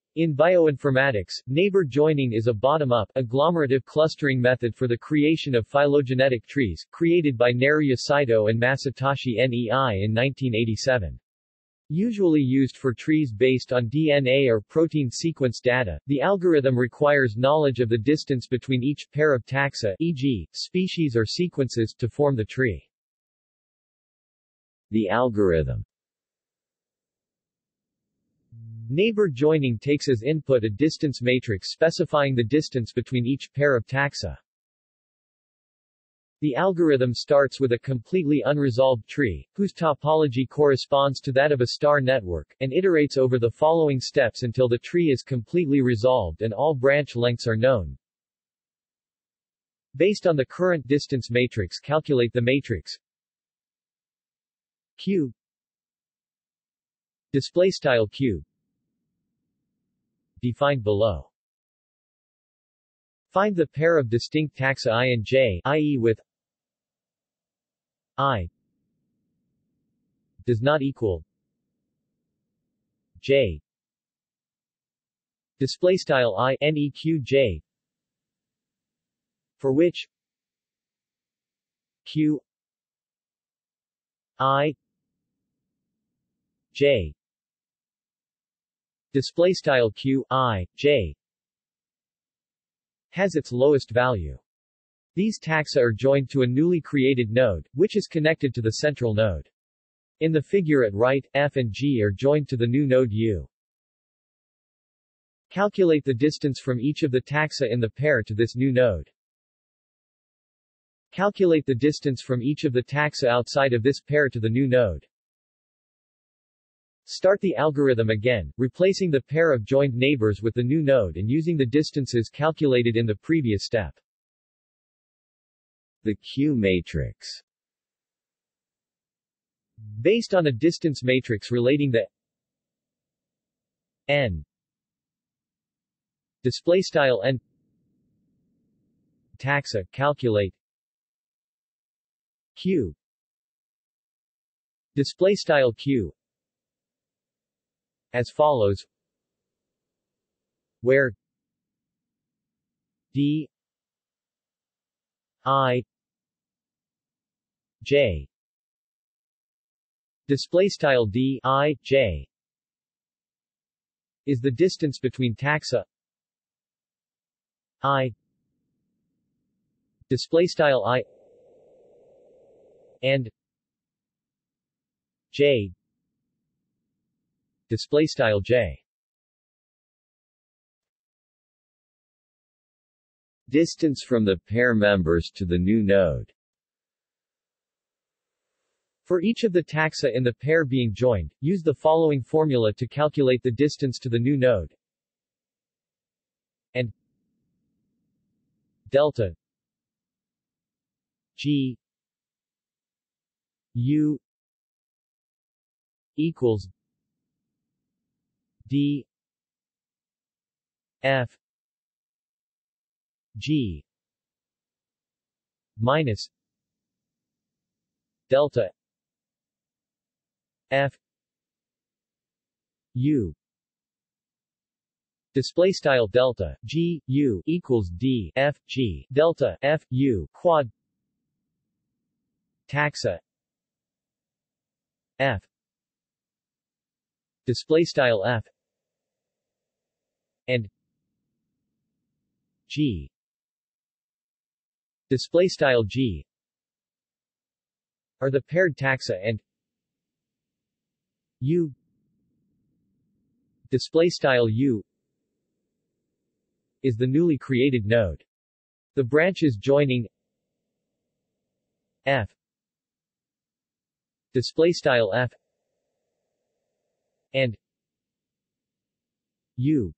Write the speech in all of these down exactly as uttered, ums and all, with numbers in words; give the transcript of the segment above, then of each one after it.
In bioinformatics, neighbor joining is a bottom-up, agglomerative clustering method for the creation of phylogenetic trees, created by Naruya Saito and Masatoshi Nei in nineteen eighty-seven. Usually used for trees based on D N A or protein sequence data, the algorithm requires knowledge of the distance between each pair of taxa, for example, species or sequences, to form the tree. The algorithm. Neighbor joining takes as input a distance matrix specifying the distance between each pair of taxa. The algorithm starts with a completely unresolved tree, whose topology corresponds to that of a star network, and iterates over the following steps until the tree is completely resolved and all branch lengths are known. Based on the current distance matrix, calculate the matrix Q display style Q defined below. Find the pair of distinct taxa I and j, that is with I does not equal j display style I neq j, for which q I j display style q I j has its lowest value. These taxa are joined to a newly created node, which is connected to the central node. In the figure at right, F and G are joined to the new node U. Calculate the distance from each of the taxa in the pair to this new node. Calculate the distance from each of the taxa outside of this pair to the new node. Start the algorithm again, replacing the pair of joined neighbors with the new node and using the distances calculated in the previous step. The Q matrix. Based on a distance matrix relating the n display style n taxa, calculate Q display style Q as follows, where d I j display style d I j is the distance between taxa I display style I and j display style j. Distance from the pair members to the new node. For each of the taxa in the pair being joined, use the following formula to calculate the distance to the new node. And delta G U equals D F G minus delta F U display style delta G U equals D F G delta F U quad taxa F display style F and G display style G are the paired taxa and U display style U is the newly created node. The branches joining F display style F and U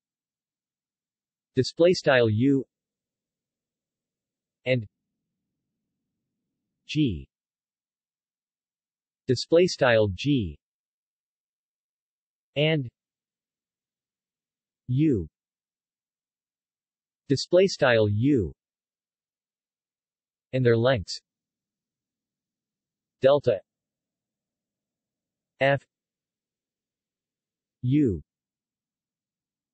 display style U and G display style G and U display style U and their lengths delta F U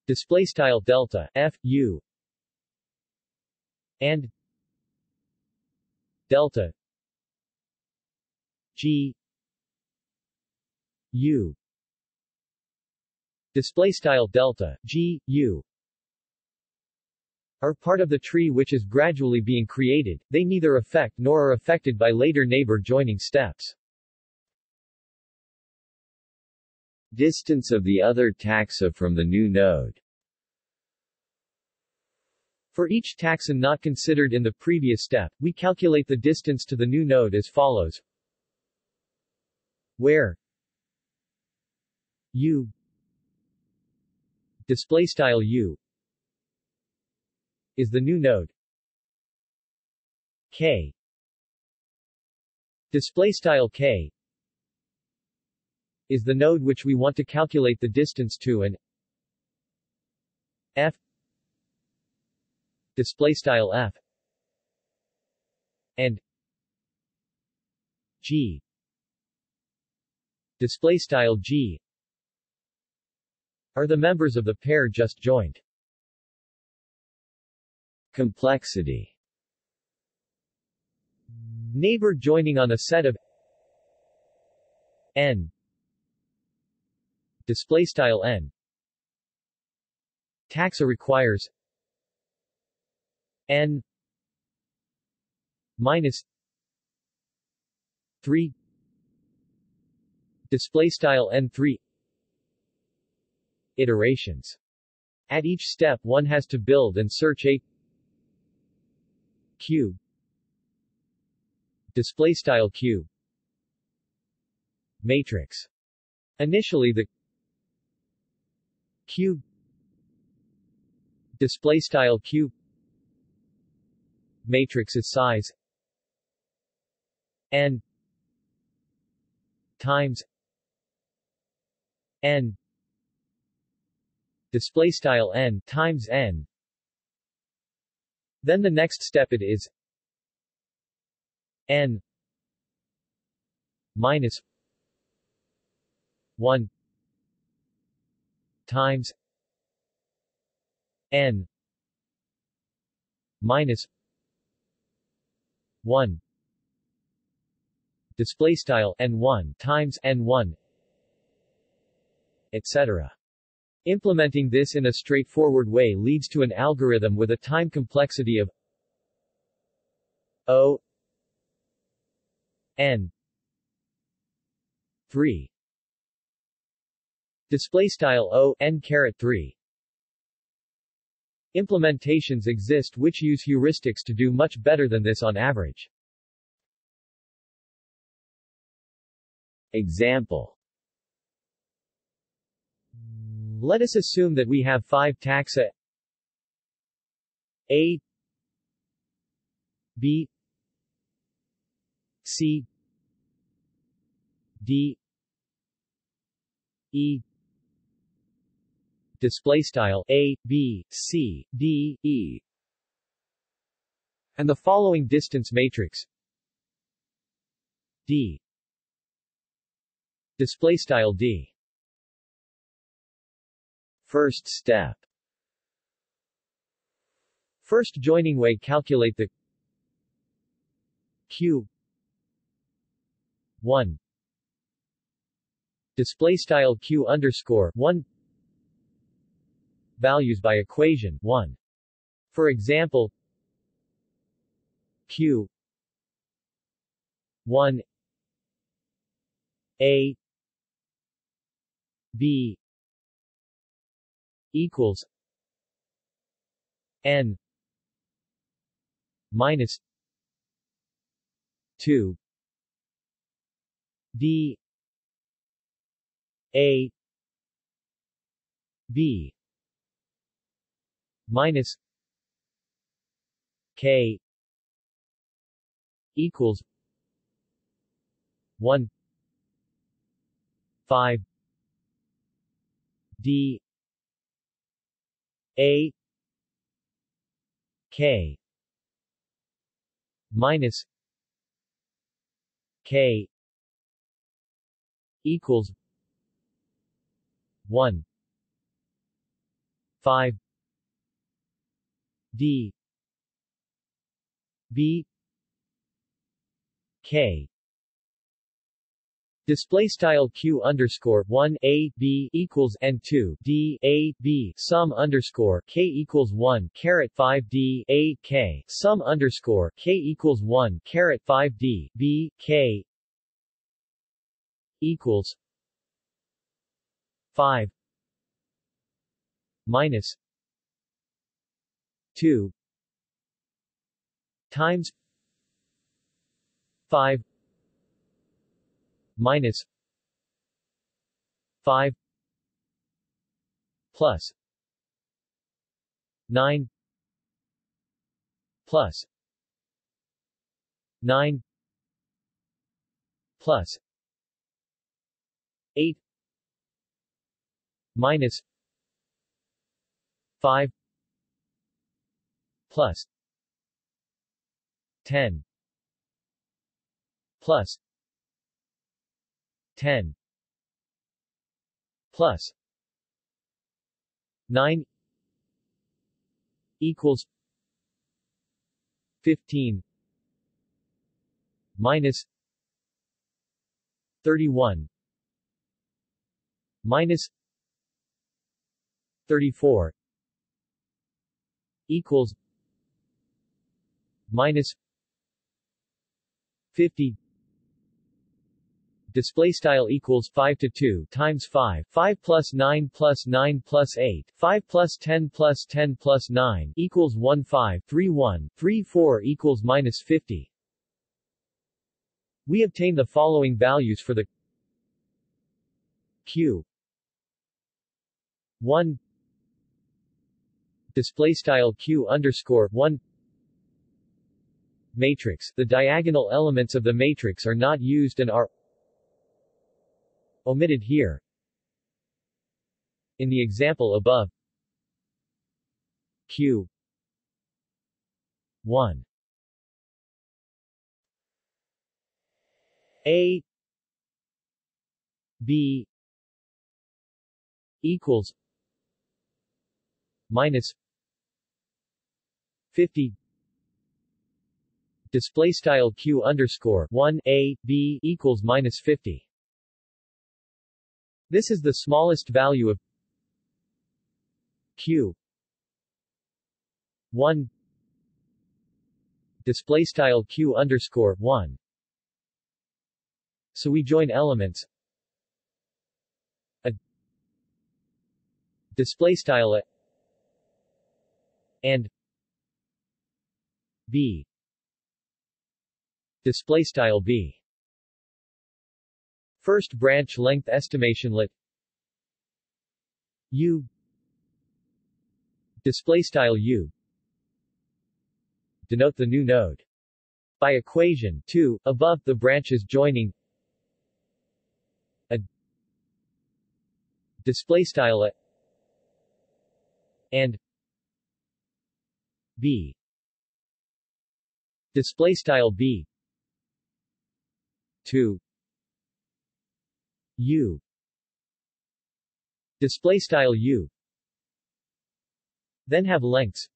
display style delta f u and delta g u display style delta g u are part of the tree which is gradually being created. They neither affect nor are affected by later neighbor joining steps. Distance of the other taxa from the new node. For each taxon not considered in the previous step, we calculate the distance to the new node as follows, where u display style u is the new node, k display style k is the node which we want to calculate the distance to, and f display style f and g display style g are the members of the pair just joined. Complexity. Neighbor joining on a set of n display style n taxa requires n minus three display style n three iterations. At each step one has to build and search a q display style q matrix. Initially the q display style q matrix is size n times n display style n times n. Then the next step it is n minus one times n minus one display style n one times n one, et cetera. Implementing this in a straightforward way leads to an algorithm with a time complexity of O n three display style O n caret three. Implementations exist which use heuristics to do much better than this on average. Example. Let us assume that we have five taxa A, B, C, D, E, display style A, B, C, D, E, and the following distance matrix D, display style D. First step. First joining way, calculate the q one display style q underscore one values by equation one. For example, q one a b equals n minus two d a b minus k equals one five d a k minus k equals one five D B K display style q underscore one a b equals n two d a b sum underscore k equals one caret five d a k sum underscore k equals one caret five d b k equals five minus two times five minus five plus nine plus nine plus eight minus five plus ten plus ten plus nine equals fifteen minus thirty-one minus thirty-four equals minus fifty. Display style equals five to two times five, five plus nine plus nine plus eight, five plus ten plus ten plus nine equals one five, three one, three four equals minus fifty. We obtain the following values for the q one display style q underscore one matrix. The diagonal elements of the matrix are not used and are omitted here. In the example above, q one a b equals minus fifty. Display style q underscore one a b equals minus fifty. This is the smallest value of q one display style q underscore one. So we join elements a display style a and b display style b. First branch length estimation lit u display style u denote the new node. By equation two above, the branches joining a display style a and b display style b two u display style u then have lengths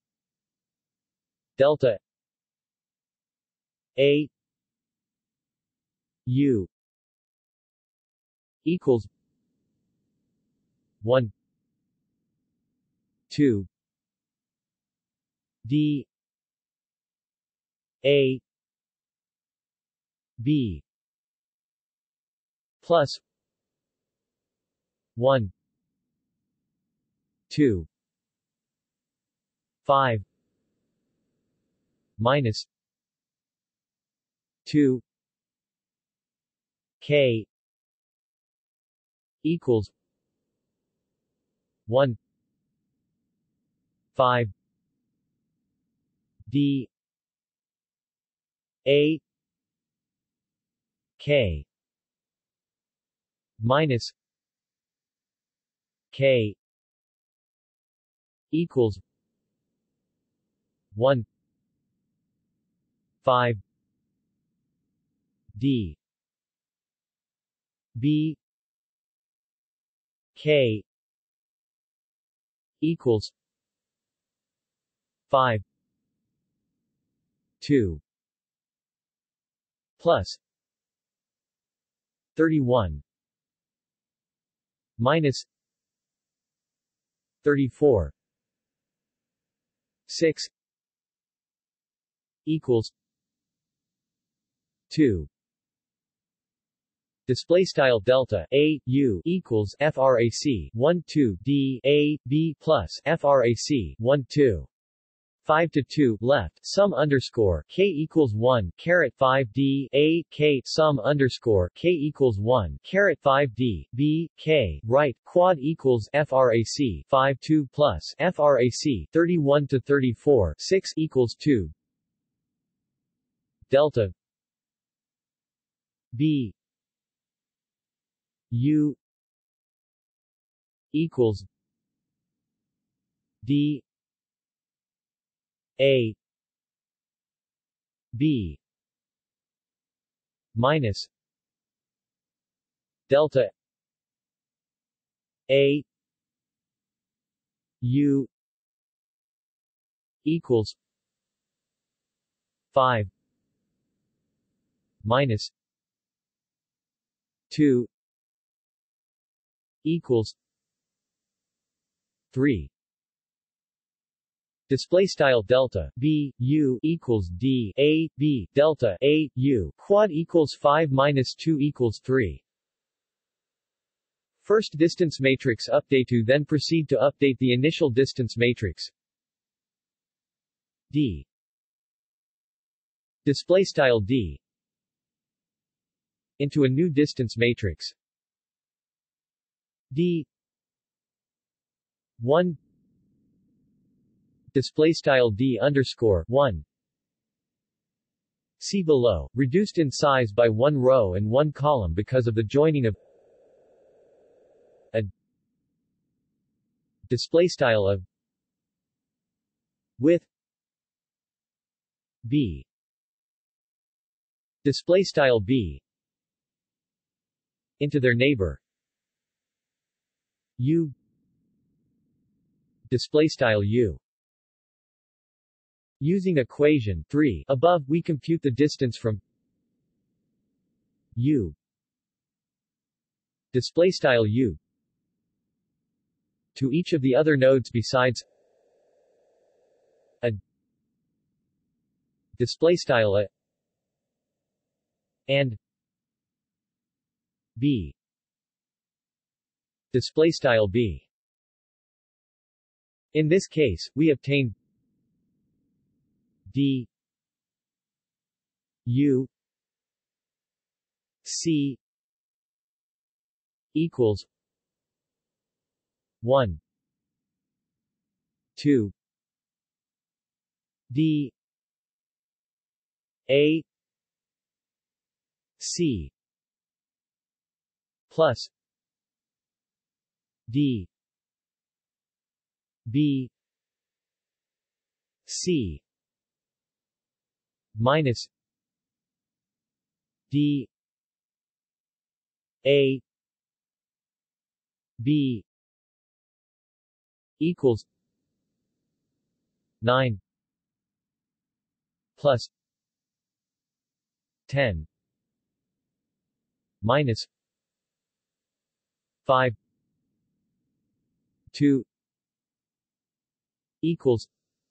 delta a u equals one two d a b plus one two five minus two k equals one five d a k minus k equals one five d b k equals five two plus thirty-one minus thirty-four six equals two. Display style delta a u equals frac one two d a b plus frac one two five to two left sum underscore k equals one caret five d a k sum underscore k equals one caret five d b k right quad equals frac five two plus frac thirty-one to thirty-four six equals two. Delta b u equals d a b minus delta a u equals five minus two equals three. Display style delta b u equals d a b delta a u quad equals five minus two equals three. First distance matrix update to then proceed to update the initial distance matrix d display style d into a new distance matrix d one display style d underscore one. See below, reduced in size by one row and one column because of the joining of a display style of with b display style b into their neighbor u display style u. Using equation three above, we compute the distance from u display style u to each of the other nodes besides a display style a and b display style b. In this case, we obtain d u c equals one two d a c plus d b c minus d a b equals nine plus ten minus five two equals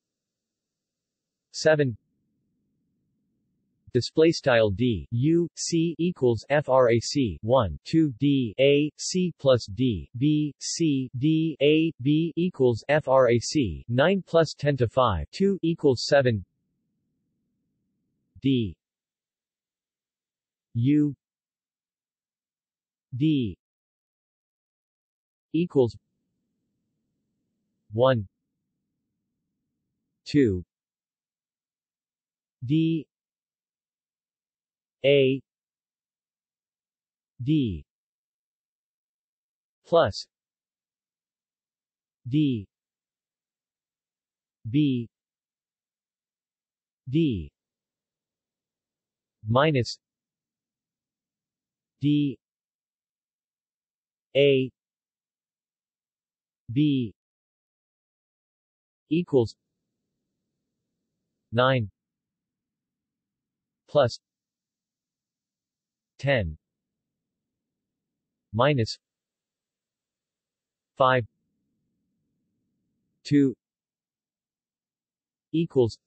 seven. Display style d u c equals frac one two d a c plus d b c d a b equals frac nine plus ten to five two equals seven. d u d equals one two d a d plus d b d minus d a b equals nine plus ten minus five two equals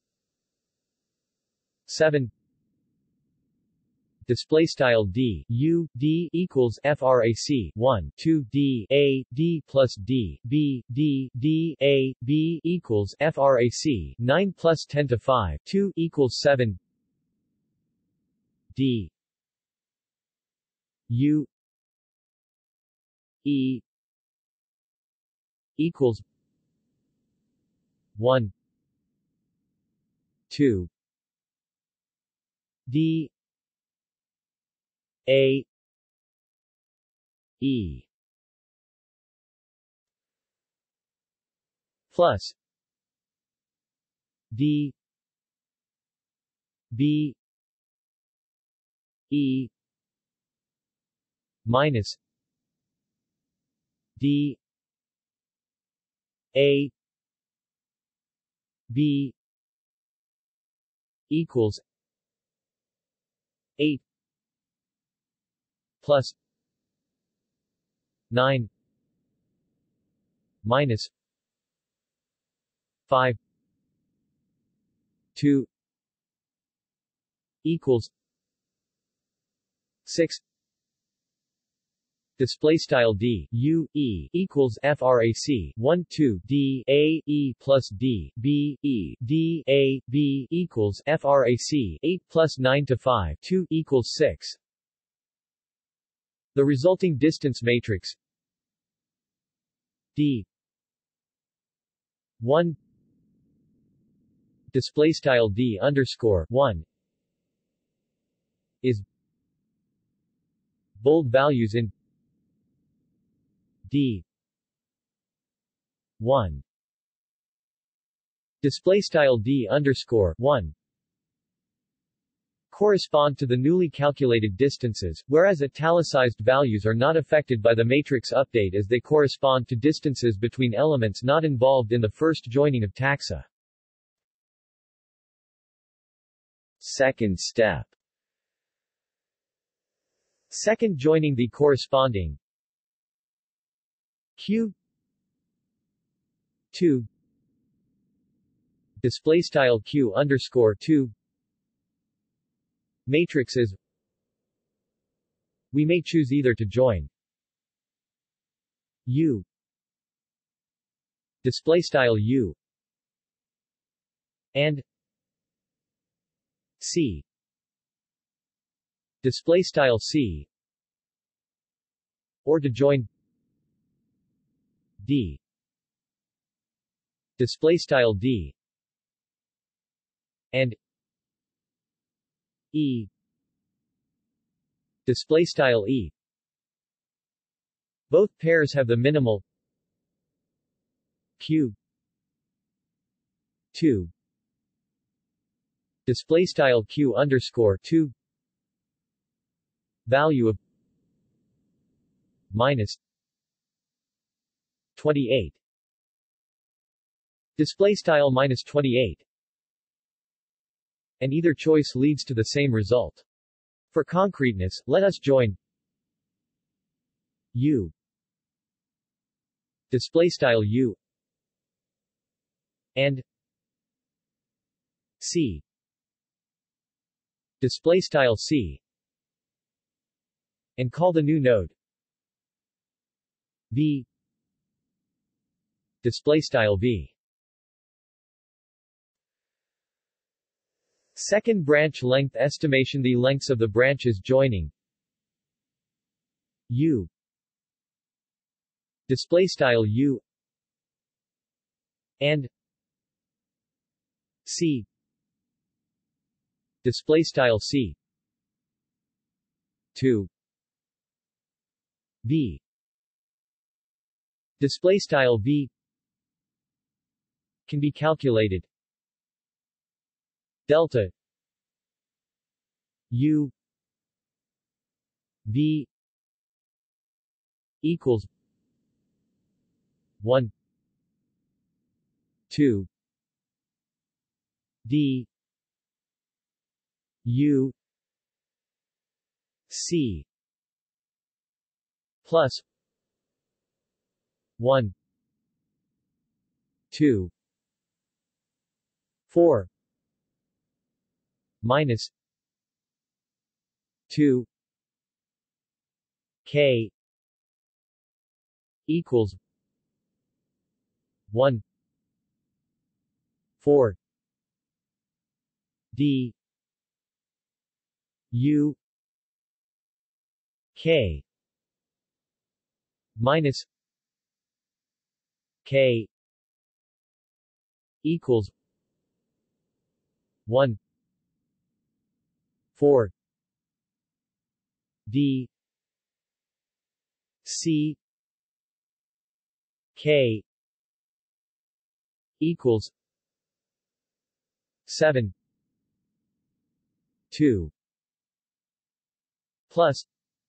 seven. Display style d u d equals frac one two d a d plus d b d d a b equals frac nine plus ten to five two equals seven. D u e equals one two d a e plus d b e minus d a b equals eight plus nine minus five two equals six. Display style d u e equals frac one two d a e plus d b e d a b equals frac eight plus nine to five two equals six. The resulting distance matrix d one display style d underscore one is bold values in D one display style D underscore one correspond to the newly calculated distances, whereas italicized values are not affected by the matrix update as they correspond to distances between elements not involved in the first joining of taxa. Second step. Second, joining the corresponding Q two display style Q underscore two matrices. We may choose either to join U display style U and C display style C, or to join D display style D and E display style E. Both pairs have the minimal Q two display style Q underscore two value of minus twenty-eight display style minus twenty-eight, and either choice leads to the same result. For concreteness, let us join U display style U and C display style C and call the new node V display style V. Second, branch length estimation. The lengths of the branches joining U display style U and C display style C to V display style V can be calculated delta U V equals one two D U C plus one two four minus two K equals one four D U K minus K equals one four D C K equals seven two plus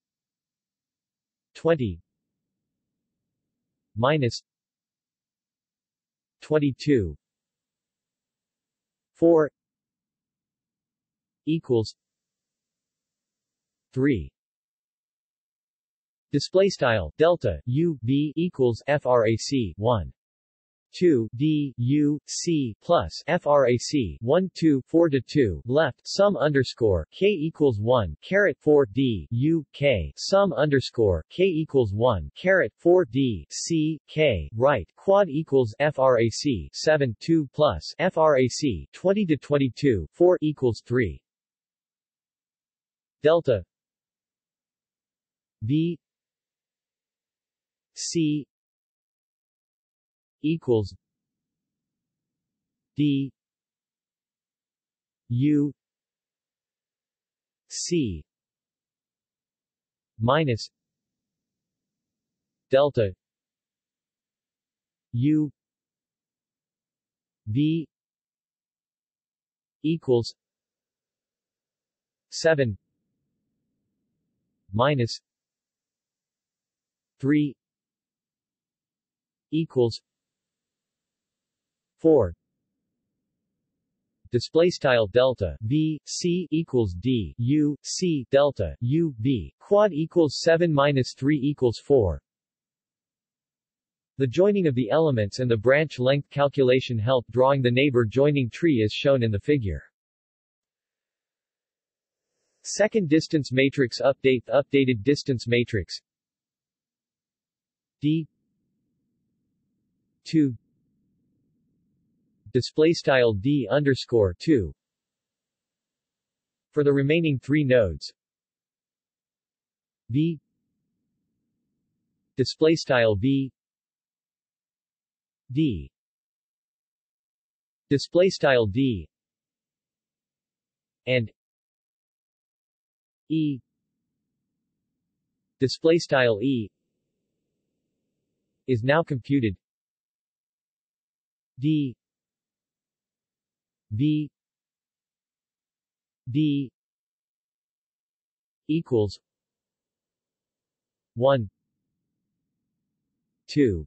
twenty minus twenty-two four equals three. Display style delta U V equals frac one two D U C plus frac one two four to two left sum underscore K equals one caret four D U K sum underscore K equals one caret four D C K right quad equals frac seven two plus frac twenty to twenty-two four equals three. Delta V C equals D U C minus delta U V equals seven minus three equals four. Display style delta V C equals D U C delta U V quad equals seven minus three equals four. The joining of the elements and the branch length calculation help drawing the neighbor joining tree as shown in the figure. Second distance matrix update. The updated distance matrix D two display style D underscore two for the remaining three nodes V display style V D display style D and E display style E is now computed. D V D equals one two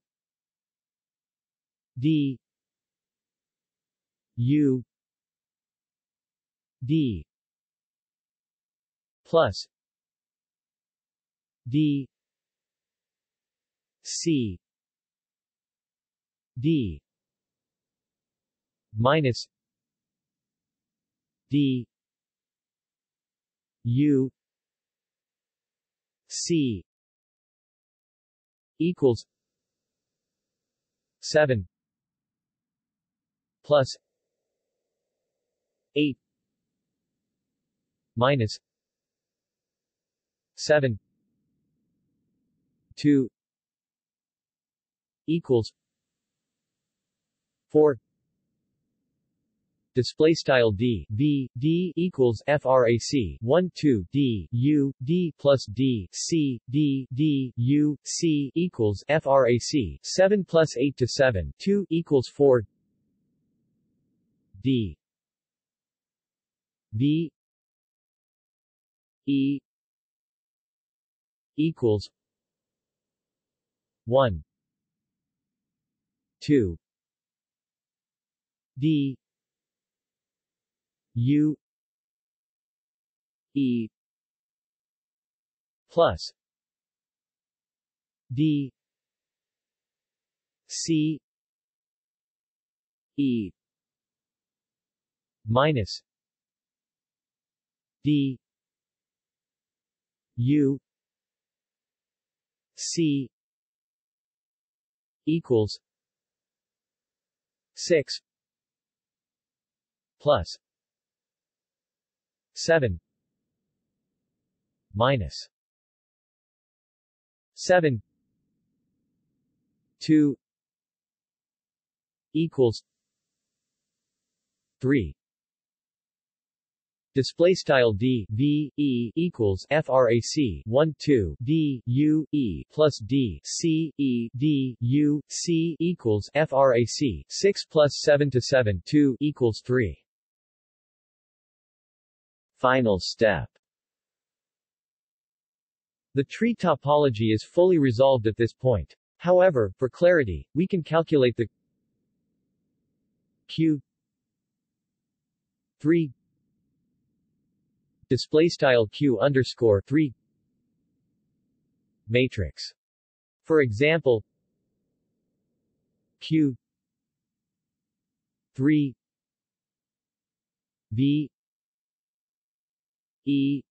D U D plus D C D minus D U C equals seven plus eight minus seven two equals four. Display style D V D equals frac one two D U D plus D C D D U C equals frac seven plus eight to seven two equals four. D V E equals one two D U E plus D C E minus D U C equals six plus seven minus seven two equals three. Display style D V E equals frac one two D U E plus D C E D U C equals frac six plus seven to seven two equals three. Final step. The tree topology is fully resolved at this point. However, for clarity, we can calculate the Q three display style Q underscore three matrix. For example, Q three V E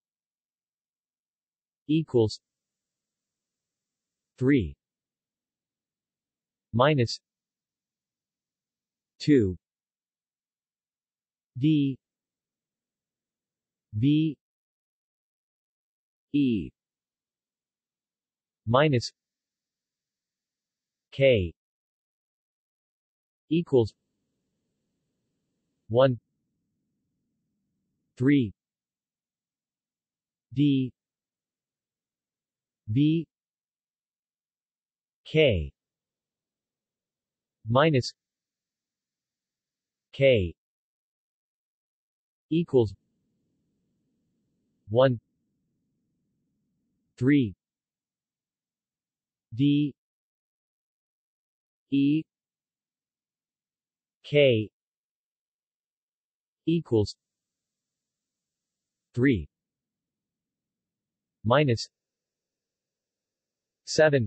equals three minus two D V E minus K equals one three D V K minus K equals one three D E K equals three minus seven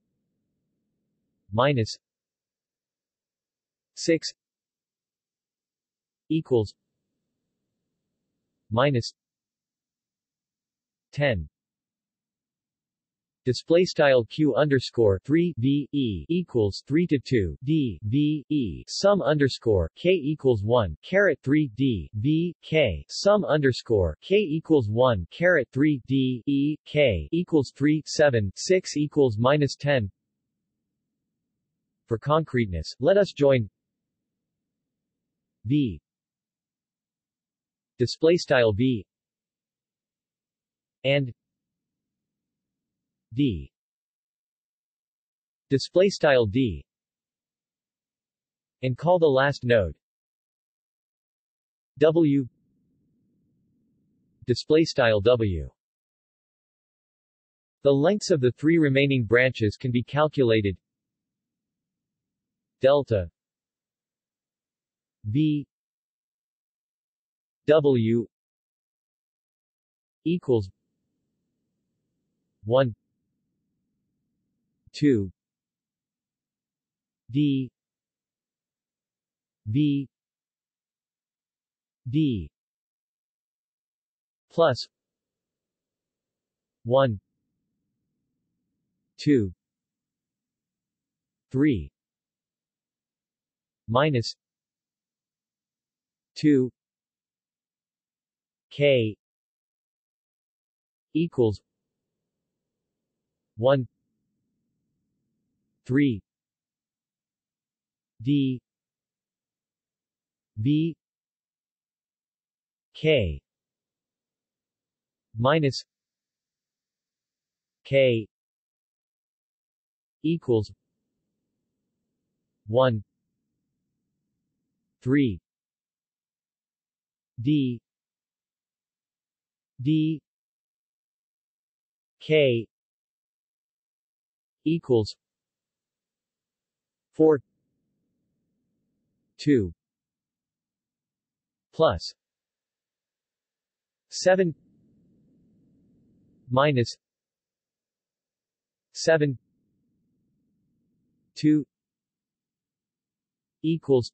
minus six equals minus ten. Display style Q underscore three V E equals three to two D V E sum underscore K equals one caret three D V K sum underscore K equals one caret three D E K equals three seven six equals minus ten. For concreteness, let us join V display style V and D display style D and call the last node W display style W. The lengths of the three remaining branches can be calculated delta V W equals one two D V D plus one two three minus two K equals one three D V K minus K equals one three D D K equals four two plus seven minus seven two equals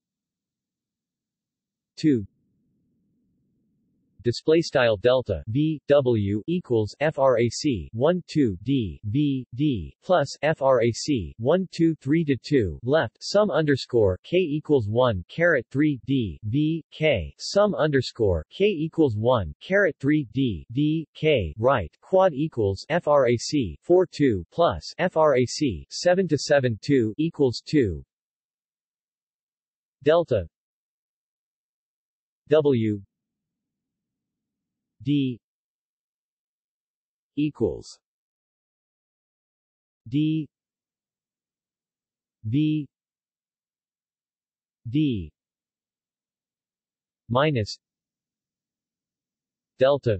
two. Display style delta v w equals frac one two d v d plus frac one two three to two left sum underscore k equals one caret three d v k sum underscore k equals one caret three d d k right quad equals frac four two plus frac seven to seven two equals two. Delta w d equals d v d minus delta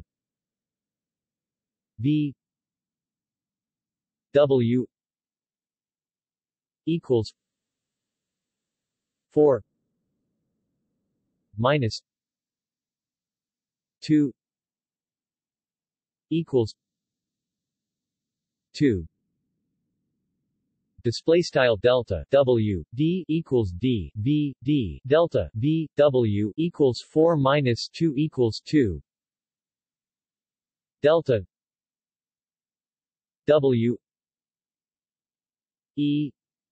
v w equals four minus two equals two. Display style delta w d equals d v d delta v w equals four minus two equals two. Delta w e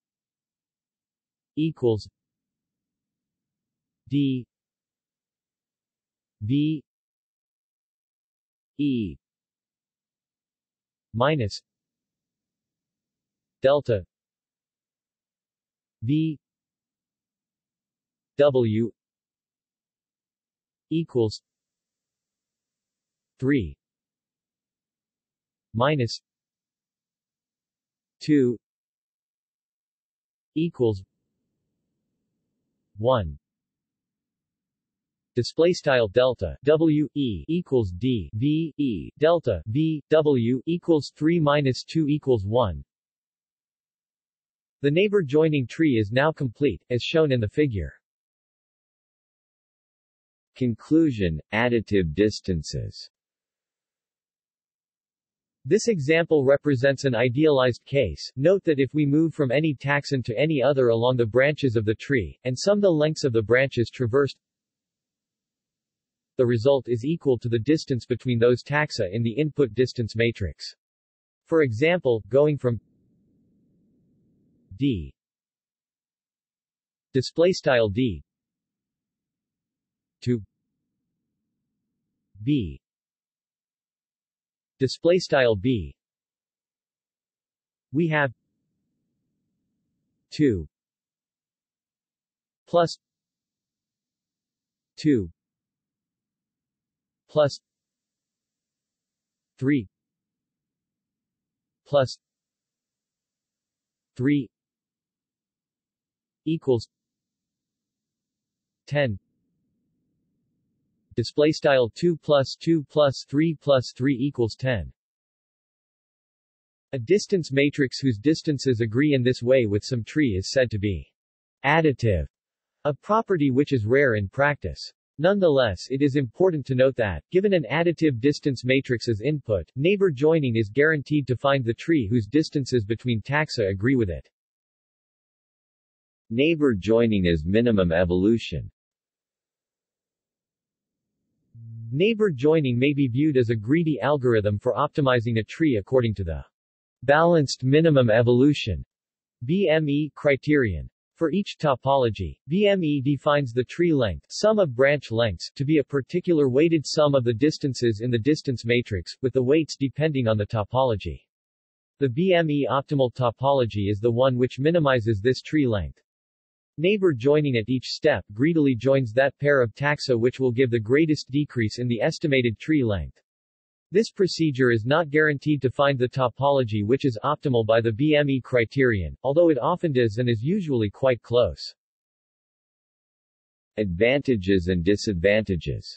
equals d v e minus delta v w equals three minus two equals one. Display style delta w e equals d v e delta v w equals three minus two equals one. The neighbor joining tree is now complete, as shown in the figure. Conclusion: additive distances. This example represents an idealized case. Note that if we move from any taxon to any other along the branches of the tree, and sum the lengths of the branches traversed, the result is equal to the distance between those taxa in the input distance matrix. For example, going from d display style d to b display style b, we have two plus two plus three plus three equals ten. Display style two plus two plus three plus three equals ten. A distance matrix whose distances agree in this way with some tree is said to be additive, a property which is rare in practice. Nonetheless, it is important to note that, given an additive distance matrix as input, neighbor joining is guaranteed to find the tree whose distances between taxa agree with it. Neighbor joining as minimum evolution. Neighbor joining may be viewed as a greedy algorithm for optimizing a tree according to the balanced minimum evolution B M E criterion. For each topology, B M E defines the tree length, sum of branch lengths, to be a particular weighted sum of the distances in the distance matrix, with the weights depending on the topology. The B M E optimal topology is the one which minimizes this tree length. Neighbor joining at each step greedily joins that pair of taxa which will give the greatest decrease in the estimated tree length. This procedure is not guaranteed to find the topology which is optimal by the B M E criterion, although it often does and is usually quite close. Advantages and disadvantages.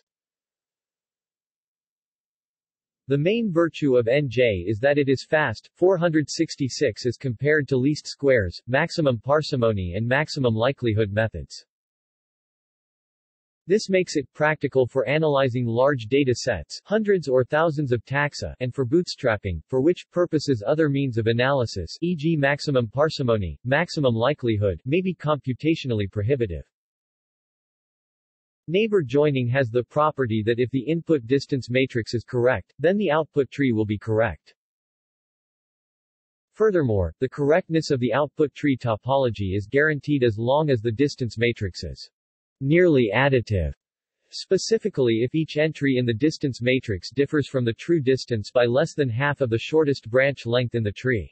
The main virtue of N J is that it is fast, four hundred sixty-six as compared to least squares, maximum parsimony and maximum likelihood methods. This makes it practical for analyzing large data sets, hundreds or thousands of taxa, and for bootstrapping, for which purposes other means of analysis, for example maximum parsimony, maximum likelihood, may be computationally prohibitive. Neighbor joining has the property that if the input distance matrix is correct, then the output tree will be correct. Furthermore, the correctness of the output tree topology is guaranteed as long as the distance matrix is nearly additive. Specifically, if each entry in the distance matrix differs from the true distance by less than half of the shortest branch length in the tree.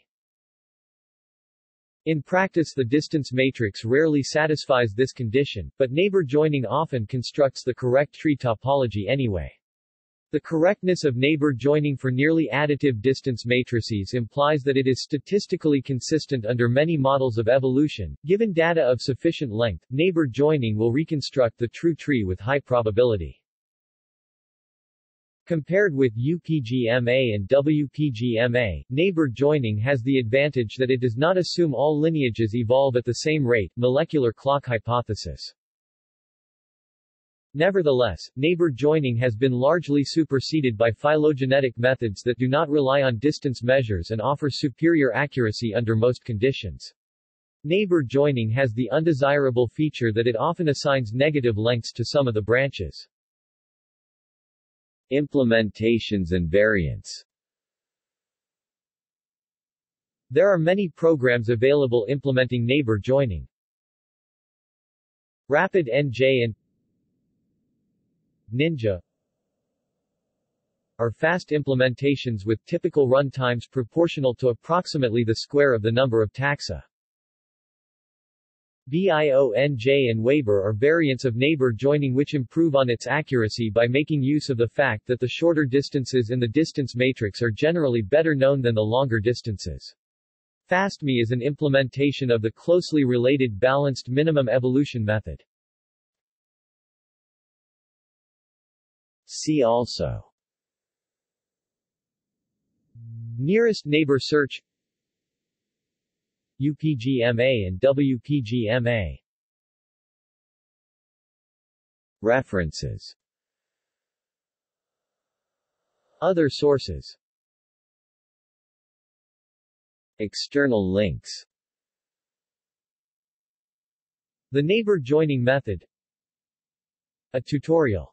In practice, the distance matrix rarely satisfies this condition, but neighbor joining often constructs the correct tree topology anyway. The correctness of neighbor joining for nearly additive distance matrices implies that it is statistically consistent under many models of evolution. Given data of sufficient length, neighbor joining will reconstruct the true tree with high probability. Compared with U P G M A and W P G M A, neighbor joining has the advantage that it does not assume all lineages evolve at the same rate, molecular clock hypothesis. Nevertheless, neighbor joining has been largely superseded by phylogenetic methods that do not rely on distance measures and offer superior accuracy under most conditions. Neighbor joining has the undesirable feature that it often assigns negative lengths to some of the branches. Implementations and variants. There are many programs available implementing neighbor joining. RapidNJ and Ninja are fast implementations with typical run times proportional to approximately the square of the number of taxa. BIONJ and Weber are variants of neighbor joining which improve on its accuracy by making use of the fact that the shorter distances in the distance matrix are generally better known than the longer distances. FastMe is an implementation of the closely related balanced minimum evolution method. See also: Nearest neighbor search, U P G M A and W P G M A. References. Other sources. External links. The neighbor joining method. A tutorial.